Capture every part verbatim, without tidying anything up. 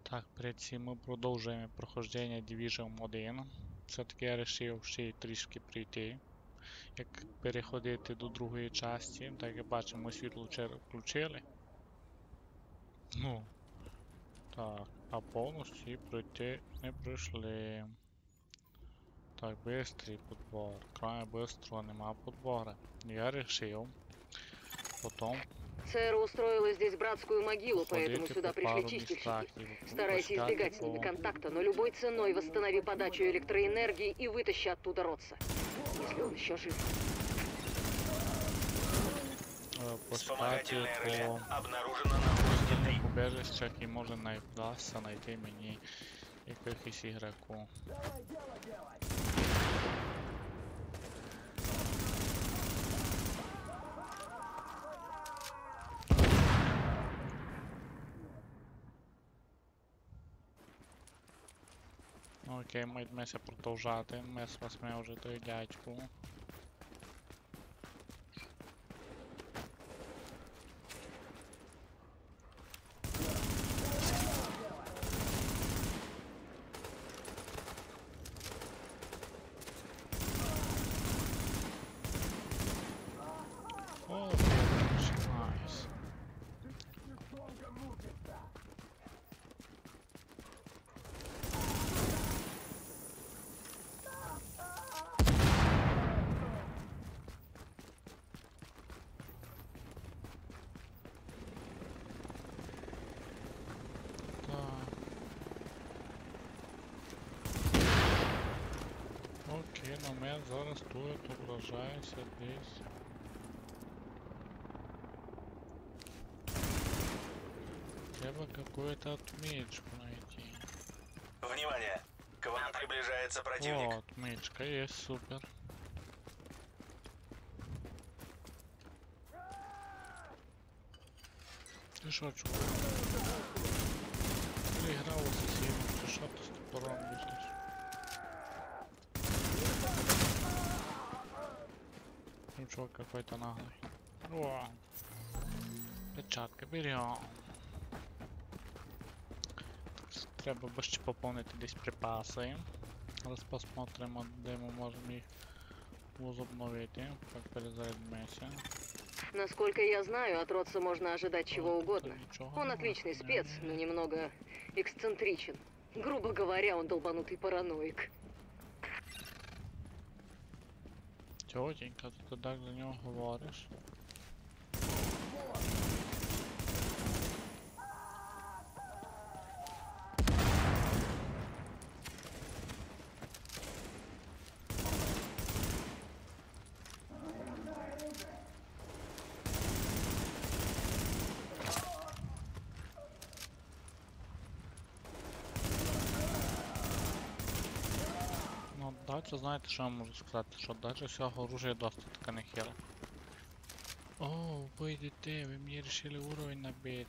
Так, перед цим ми продовжуємо проходження Division один. Все-таки я вирішив ще й трішки прийти, як переходити до другої частини. Так як бачимо, світло включили. Ну, так, а повністю пройти не пройшли. Так, быстрый подбор. Кроме быстрого нема подбора. Я решил потом Сэра устроила здесь братскую могилу, поэтому ходити сюда по пришли пару чистильщики. містах і Старайся избегать с ними по... контакта, но любой ценой восстанови подачу электроэнергии и вытащи оттуда Ротса. Если он еще жив. Вспомогательное реле обнаружено на пустынных убежищах і може не вдасться знайти мені якихось ігроку. Окей, ми йдемося продовжати. Ми з восьми вже той дядьку. О, найс. Окей, но ми зараз тут ображаємося десь. Треба какую-то отмечку найти. Внимание! К вам приближается противник. О, отмечка есть, супер. Ты шо, чувак? Переиграл у соседа, ты шо ты с топором бежишь? Ну, чувак какой-то наглый. О, печатка, берем. Треба би ще поповнити десь припаси. Зараз посмотримо, де ми можемо їх возобновити. Так, перезарядимося. Насколько я знаю, от Ротса можно ожидать чего угодно. Он отличный спец, но немного эксцентричен. Грубо говоря, он долбанутый параноик. Тетенька, ти так за нього говориш? Ну, дальше, знаєте, що я можу сказати? Що дальше всього оружия досить таке нехиле. О, ви йдете, ви мені вирішили уровень набити.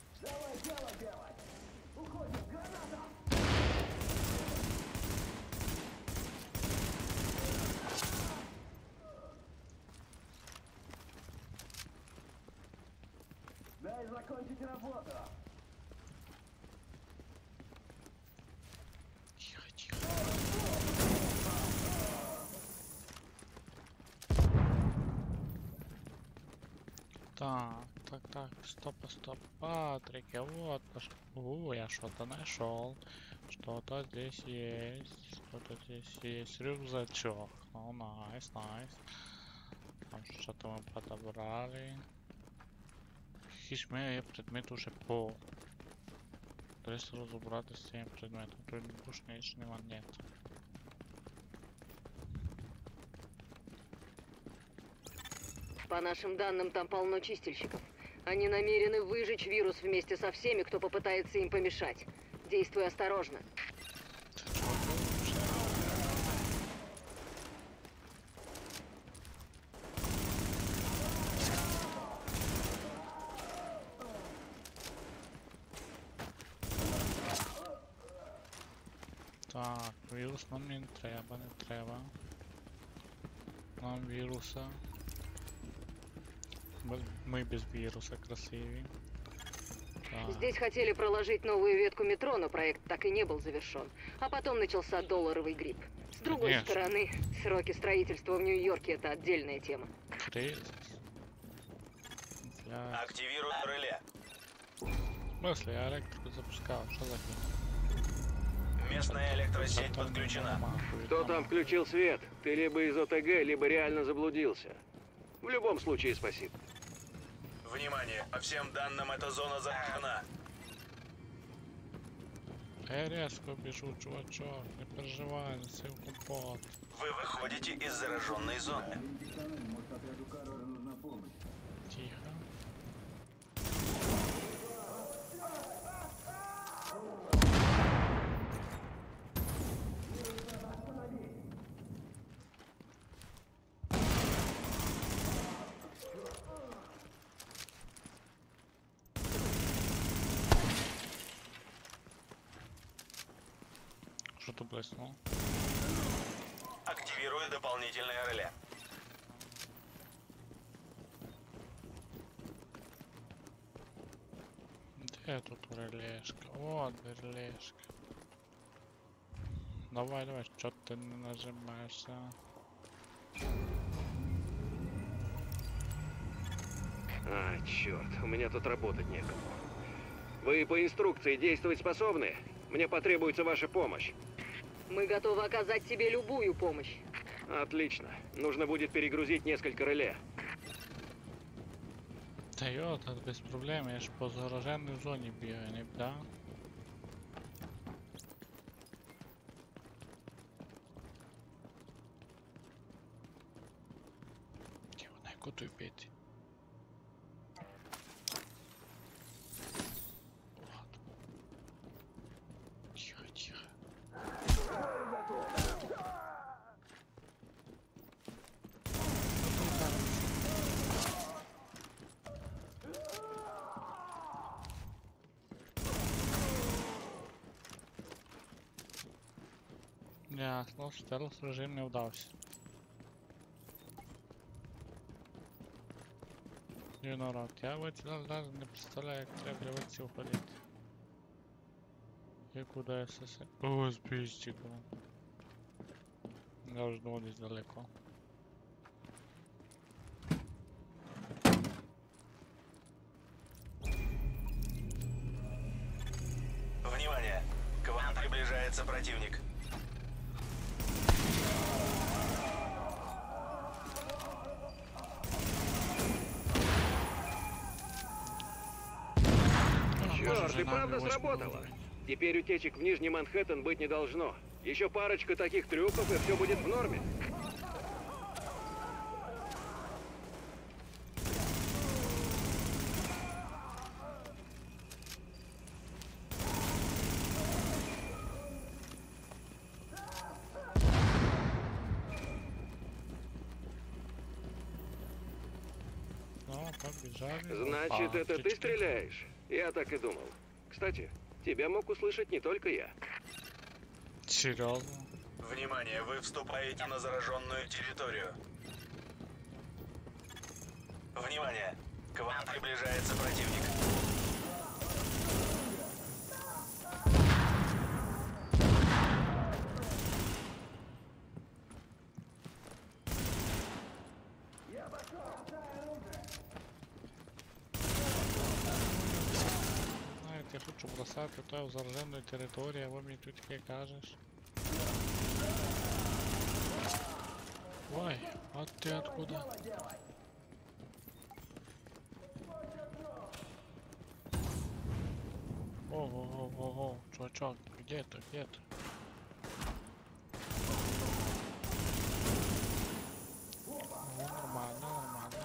Дай закончить работу. Тихо, тихо. Так, так, так, стоп, стоп, Патрик, вот, о, я что-то нашел, что-то здесь есть, что-то здесь есть, рюкзачок, ну, найс, найс, там что-то мы подобрали, хищме є предмет уже по, треба розібрати з цим предметом, тут більше нічого нет. По нашим данным, там полно чистильщиков. Они намерены выжечь вирус вместе со всеми, кто попытается им помешать. Действуй осторожно. Так, вірус нам не треба, не треба. Нам віруса. Без, ми без віруса красиві. Так. Здесь хотели проложить новую ветку метро, но проект так и не был завершен. А потом начался долларовый грипп. С другой Конечно. стороны, сроки строительства в Нью-Йорке — это отдельная тема. Кризис. Инфляция. Активирую реле. В смысле, я электрику запускал, что за хрень? Местная электросеть Потом подключена. нахуй, Кто там нахуй. включил свет? Ты либо из ОТГ, либо реально заблудился. В любом случае, спасибо. Внимание, по всем данным эта зона заражена. Я резко бежу, чувачок, не переживай, насыл компот. Вы выходите из зараженной зоны. Может, отряду Каррера нужна помощь. Тихо. Что-то блеснуло. Активирую дополнительное реле. Где тут релешка? Вот релешка. Давай, давай, что ты не нажимаешься? А, черт, у меня тут работать некому. Вы по инструкции действовать способны? Мне потребуется ваша помощь. Мы готовы оказать тебе любую помощь. Отлично. Нужно будет перегрузить несколько реле. Та йо, та без проблем, я ж по зараженной зоне бігаю, не да? Тихо, на яку той бити? Ладно. Тихо, тихо. Ясно, стелс режим не вдався. І народ, я в эти навіть не представляю, як треба в эти уходити. І куди я сосе... О, з пістиком. Я вже думав десь далеко. Внимание! К вам приближается противник. Черт, и правда сработало. Теперь утечек в Нижний Манхэттен быть не должно. Еще парочка таких трюков, и все будет в норме. Ну, побежали. Значит, Опа, это ты птичка. стреляешь? Я так и думал. Кстати, тебя мог услышать не только я. Серьезно? Внимание, вы вступаете на зараженную территорию. Внимание! К вам приближается противник. Знаєте, я хочу бросати то в зараженну територію, а ви мені тут таке кажеш. Ой, а ты откуда? Ого-го-го-го, чувачок, где ты, где ты? О, нормально, нормально.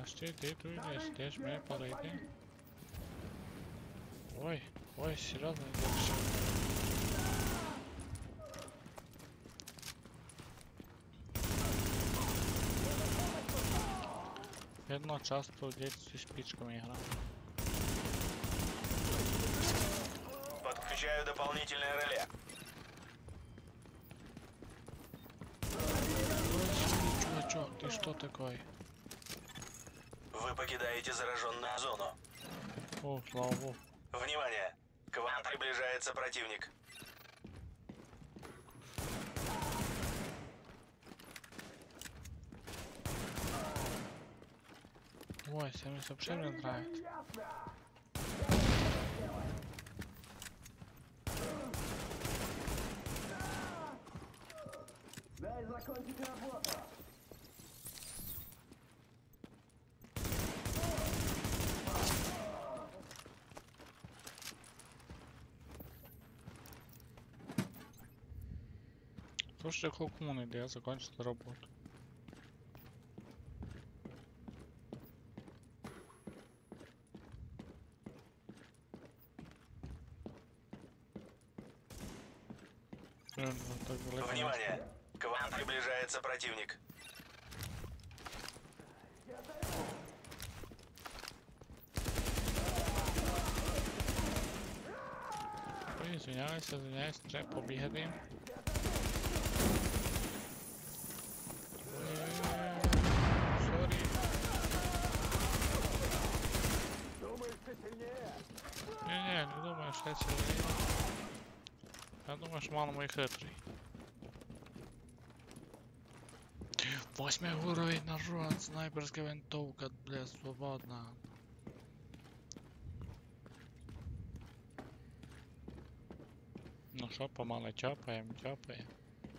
Подожди, ты тут не здесь, мне подойди. Ой, ой, серьезно, дальше. Jedno часто дети с спичками играют. Подключаю дополнительное реле. Ой, чувачок, ты что такой? Вы покидаете зараженную зону. О, слава богу. Внимание! К вам приближается противник. Ой, семьдесят вообще мне нравится. Дай закончить работу. Слушай, Хокмун, иди, я закончил работу. Блин, вот так далеко. Внимание! К вам приближается противник. Ой, извиняюсь, извиняюсь, треба побігати. Сорі. Не-не, не думаю, що я сильний. Я думаю, що мало мой хитрий. Восьмой уровень, народ, снайперская винтовка, бля, свободна. Ну що, помало чапаем, чапаем.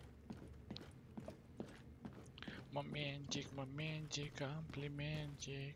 Моментик, моментик, комплиментик.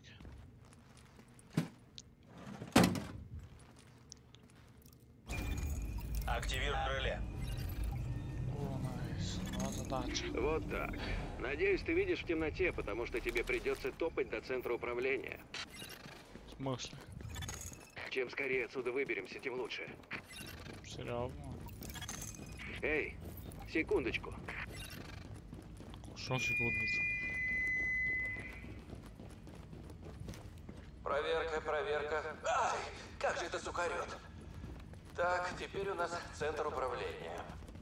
Активирую реле. О, найс. Ну, задача. Вот так. Надеюсь, ты видишь в темноте, потому что тебе придется топать до центра управления. В смысле? Чем скорее отсюда выберемся, тем лучше. Серьезно? Эй, секундочку. Что секундочку? Проверка, проверка. Ай, как же это сухарет. Так, теперь у нас центр управления.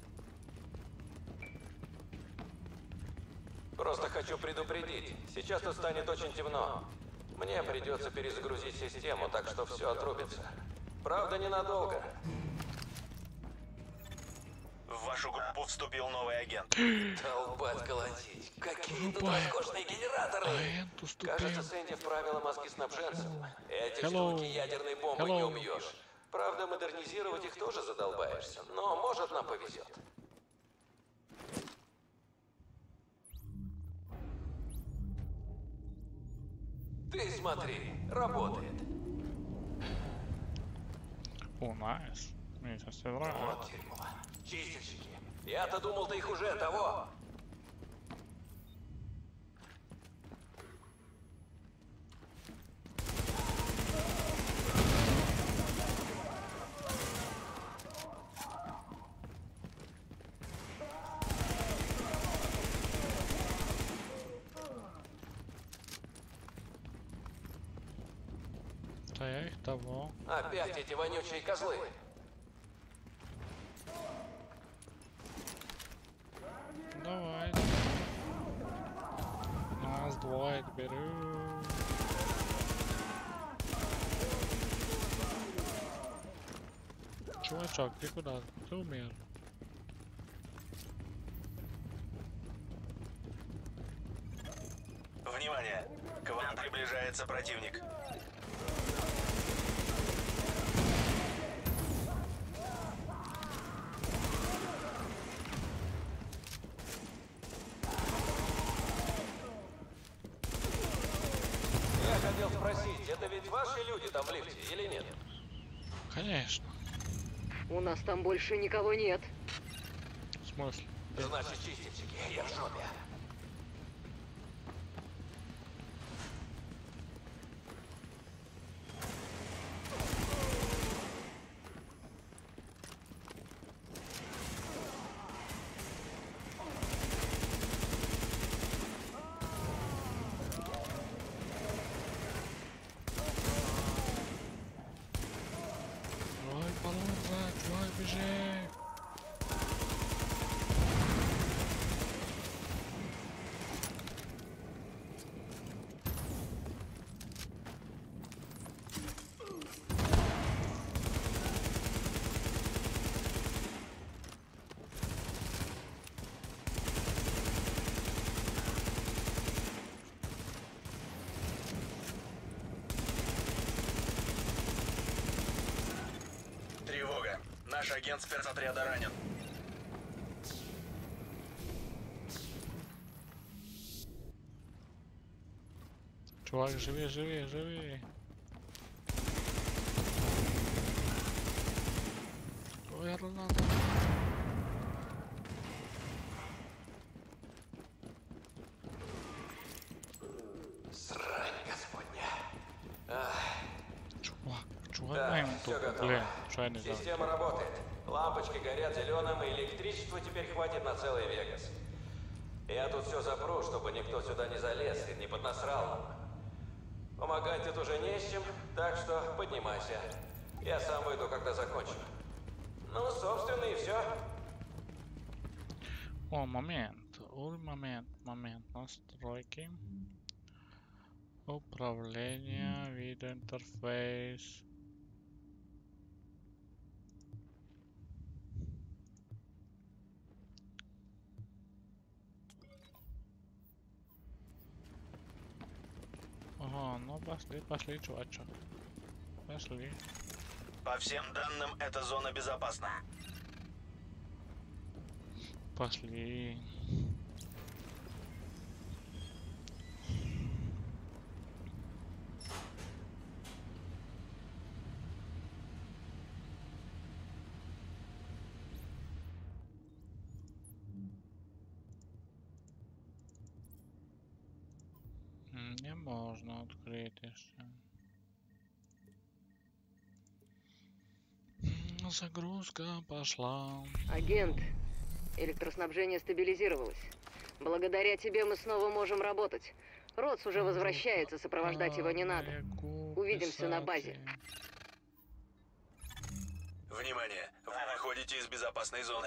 Просто хочу предупредить. Сейчас тут станет очень темно. Мне придется перезагрузить систему, так что все отрубится. Правда, ненадолго. В вашу группу вступил новый агент. Долбать колотить. Какие тут Рубай. роскошные генераторы. Агент уступил. Кажется, Сэнди вправила мозги снабженцам. Эти Hello. штуки ядерной бомбы не Hello. убьешь. Правда, модернизировать их тоже задолбаешься. Но, может, нам повезет. Ты смотри, работает. О, найс. Мне сейчас все нравится. Вот дерьмо. Чистильщики. Я-то думал, ты их уже того. Да я их того. Опять эти вонючие козлы. Давай. Нас двое беру. Чувачок, ты куда? Ты умер. Внимание! К вам приближается противник. Я хотел спросить, это ведь ваши люди там в лифте или нет? Конечно. У нас там больше никого нет. В смысле? Значит, чистильщики, я в жопе. Ваш агент спецотряда ранен. Чувак, живи, живи, живи. Ой, граната. Срань господня. Ах, Чувак, чувак, да, дай ему все тупо. готово. Блин, что я не знаю. Система работает. Лампочки горят зеленым, и электричества теперь хватит на целый Вегас. Я тут все запру, чтобы никто сюда не залез и не поднасрал нам. Помогать тут уже не с чем, так что поднимайся. Я сам выйду, когда закончу. Ну, собственно, и все. О, момент. Ой, момент, момент. Настройки. Управление, видеоинтерфейс. Ага, ну пошли, пошли, чувачок. Пошли. По всем данным, эта зона безопасна. Пошли. М, Не можно открыть еще. М, Загрузка пошла. Агент, электроснабжение стабилизировалось. Благодаря тебе мы снова можем работать. Ротс уже возвращается, сопровождать его не надо. Увидимся на базе. Внимание! Вы выходите из безопасной зоны.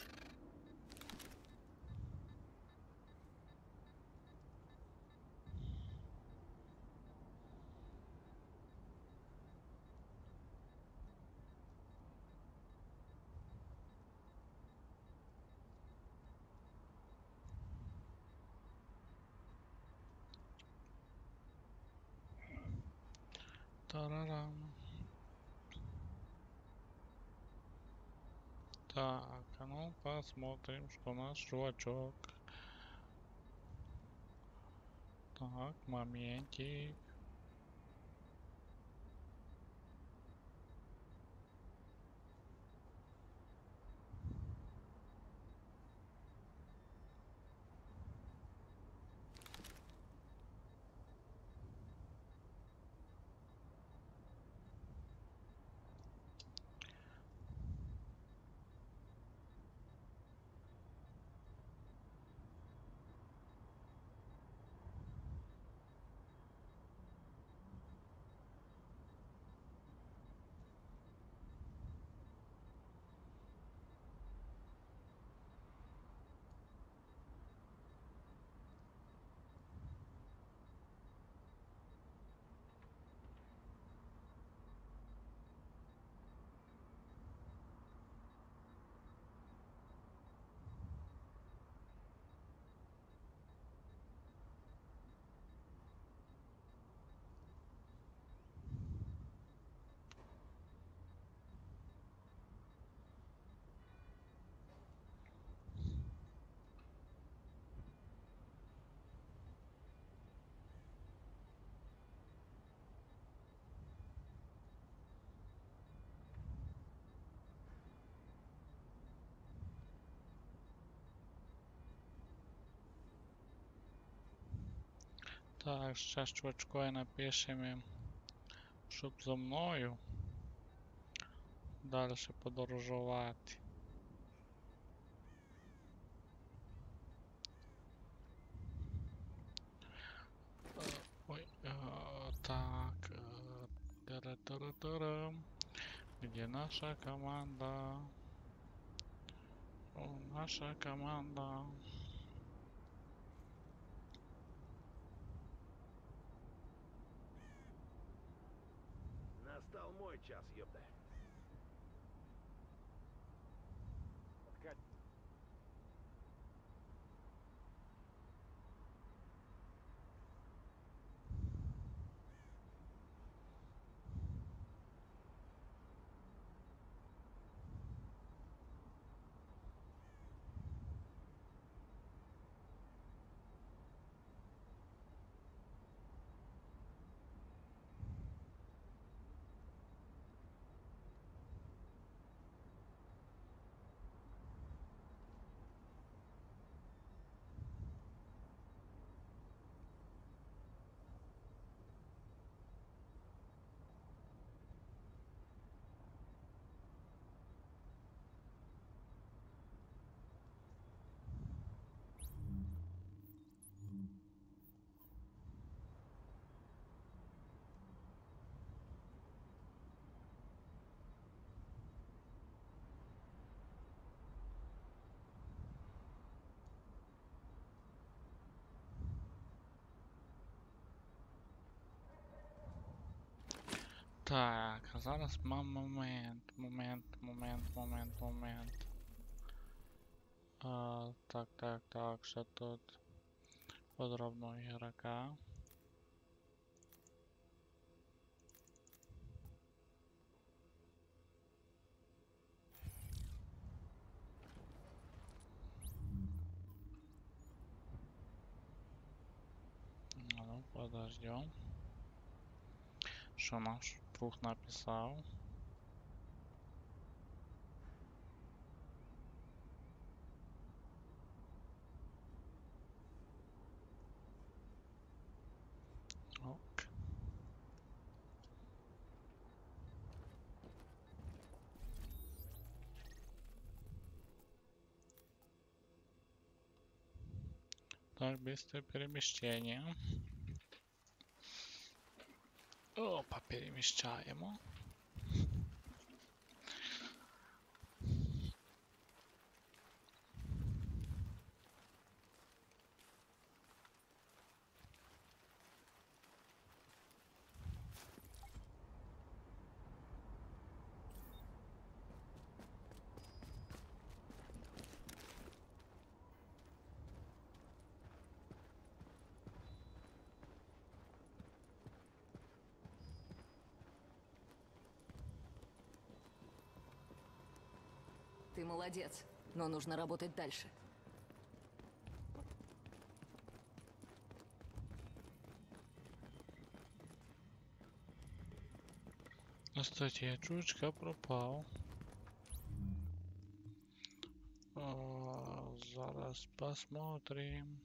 Тарарам. Так, а ну посмотрим, что наш чувачок. Так, моментик. Так, сейчас чувачку напишем им, щоб за мною дальше подорожувати. Е, Ой, е, так, е, тара-тара-тарам. Где наша команда? О, наша команда. Настал мой час, ёпта. Так, а зараз мам момент, момент, момент, момент, момент. А, так, так, так, що тут? Подробно игрока. Ну, подождем. Что наш друг написал? Ок. Так, быстрое перемещение. Опа, перемещаем. Ты молодец, но нужно работать дальше. Кстати, я чучка пропал. А, зараз посмотрим.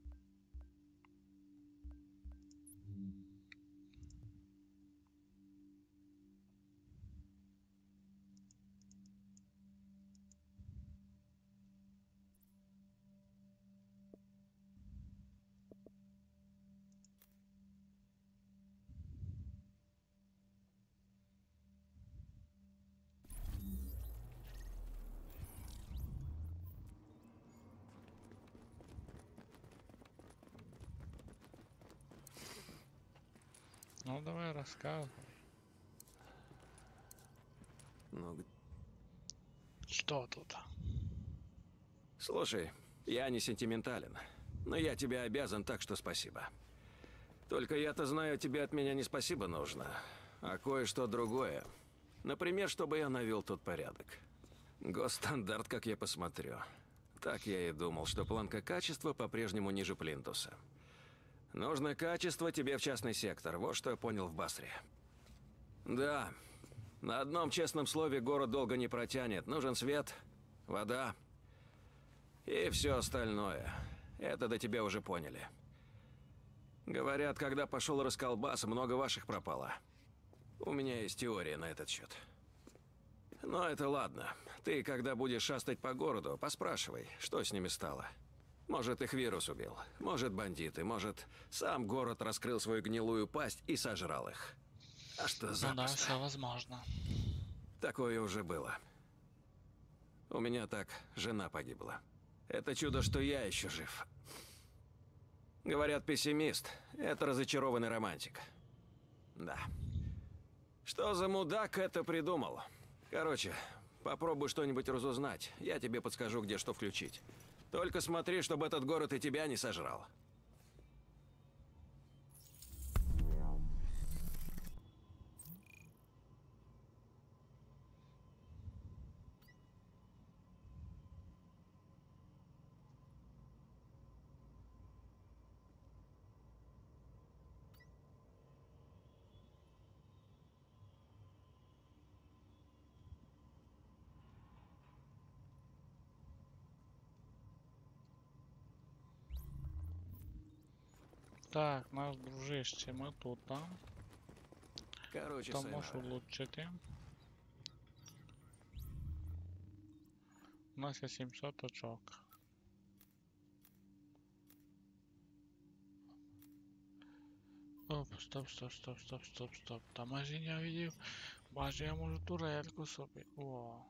Ну давай рассказывай. Ну, г- Что тут? слушай, я не сентиментален, но я тебе обязан, так что спасибо. Только я-то знаю, тебе от меня не спасибо нужно, а кое-что другое. Например, чтобы я навел тут порядок. Госстандарт, как я посмотрю. Так я и думал, что планка качества по-прежнему ниже плинтуса. Нужно качество тебе в частный сектор, вот что я понял в Басре. Да, на одном честном слове город долго не протянет. Нужен свет, вода и все остальное. Это до тебя уже поняли. Говорят, когда пошел расколбас, много ваших пропало. У меня есть теория на этот счет. Но это ладно. Ты, когда будешь шастать по городу, поспрашивай, что с ними стало. Может, их вирус убил, может, бандиты, может, сам город раскрыл свою гнилую пасть и сожрал их. А что Ну да, запросто. все возможно. Такое уже было. У меня так жена погибла. Это чудо, что я еще жив. Говорят, пессимист – это разочарованный романтик. Да. Что за мудак это придумал? Короче, попробуй что-нибудь разузнать. Я тебе подскажу, где что включить. Только смотри, чтобы этот город и тебя не сожрал. Так, наш дружище, ми тут, да? Короче, Там можеш Сайнара, улучшити. У нас є сімсот очок. Оп, стоп, стоп, стоп, стоп, стоп, стоп. Та майже я видів. Майже я можу турельку собі. О.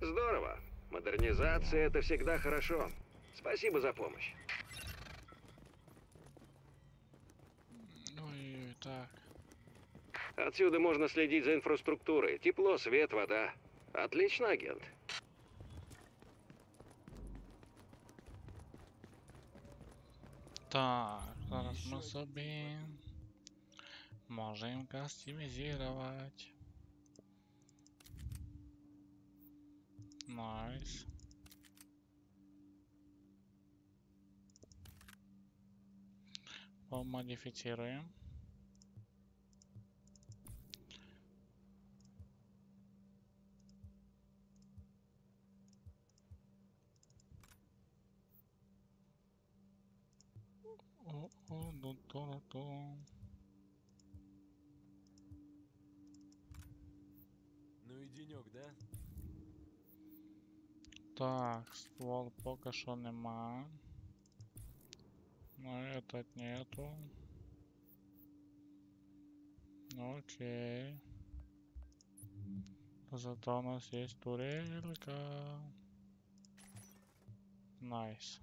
Здорово. Модернизация — это всегда хорошо. Спасибо за помощь. Ну и так. Отсюда можно следить за инфраструктурой. Тепло, свет, вода. Отлично, агент. Так, зараз ми собі можемо кастомізувати. Найс. Помодифицируем. О-о-ду-ду-ду-ду. Ну и денек, да? Так, ствол пока что нема. Но этот нету. Окей. Зато у нас есть турелька. Найс.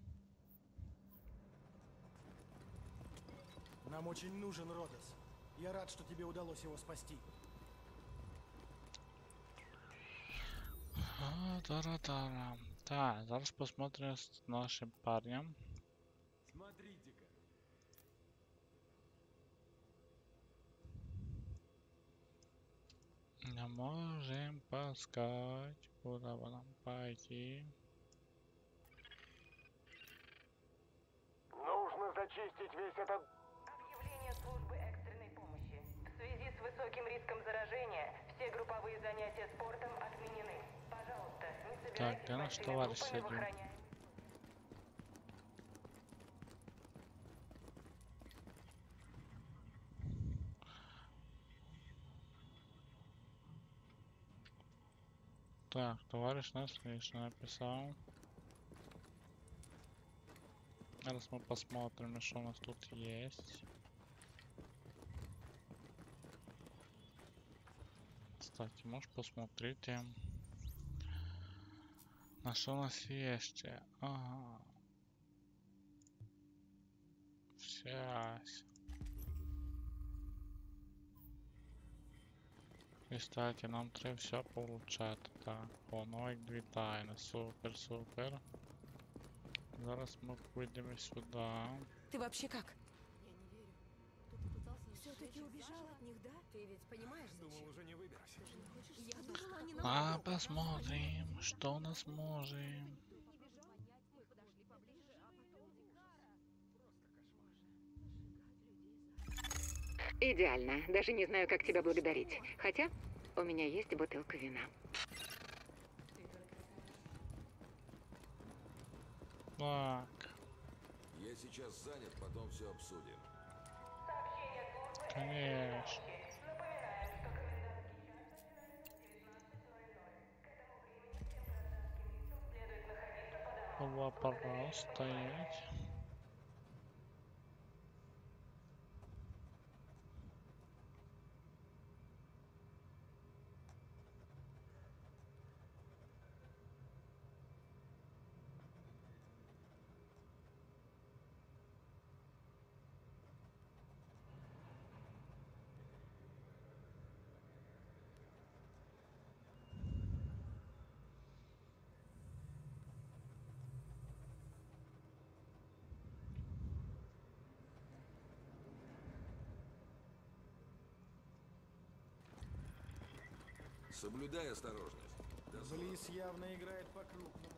Нам очень нужен Родос. Я рад, что тебе удалось его спасти. А, тара-тара. Так, зараз посмотрим с нашим парнем. Смотрите-ка. Не можем пускать. Куда бы нам пойти? Нужно зачистить весь этот... Объявление службы экстренной помощи. В связи с высоким риском заражения все групповые занятия спортом отменены. Пожалуйста, не собирайтесь Так, где наш большими товарищ группами в сидит? охраняемых- Так, товарищ нас лично написал. Сейчас мы посмотрим, что у нас тут есть. Кстати, можешь посмотреть, на что у нас есть. Ага. Связь. І, кстати, нам треба все получати. Так, о, новик дві тайни. Супер, супер. Зараз ми підемо сюди. Ты вообще как? Я не верю. Кто-то пытался нас Все-таки убежал от них, да? Ты ведь понимаешь, зачем? уже не выберусь. Ты же не хочешь Я сказать, думала, они что- на... А, посмотрим, что у нас можем. Идеально. Даже не знаю, как тебя благодарить. Хотя у меня есть бутылка вина. Так, Я сейчас занят, потом все обсудим. конечно. Вопрос стоять. Соблюдай осторожность. До звонка. Близ явно играет по-крупному.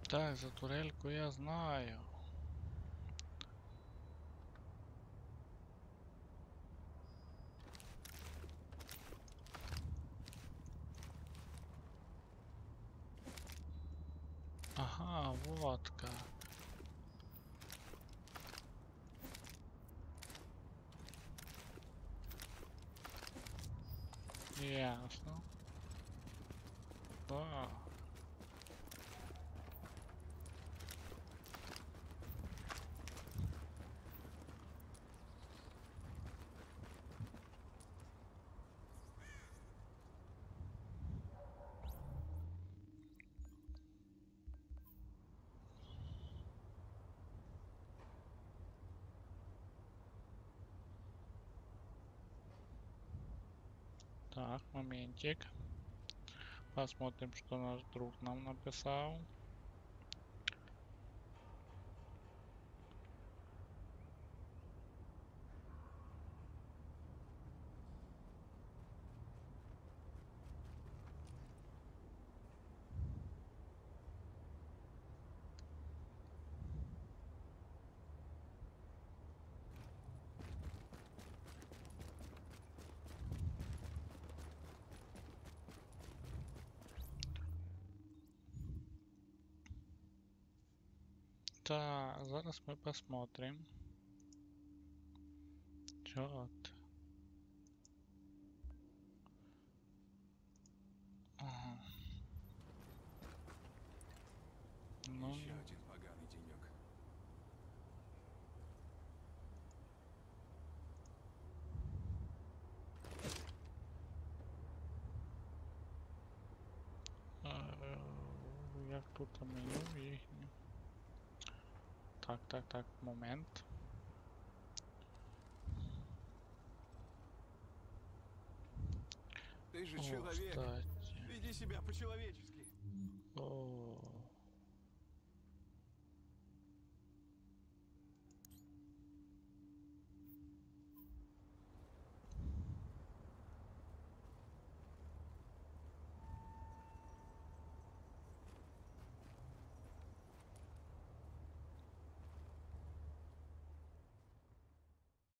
Так, за турельку я знаю. Ага, вот как. Ясно. Да. Так, моментик. Посмотрим, что наш друг нам написал. Так, зараз ми посмотрим. Чё от? Ага. Ну, Еще один поганый денек. е, як тут меню їхнє? Так, так, так, момент. Ты же О, человек. кстати. Веди себя по-человечески. О,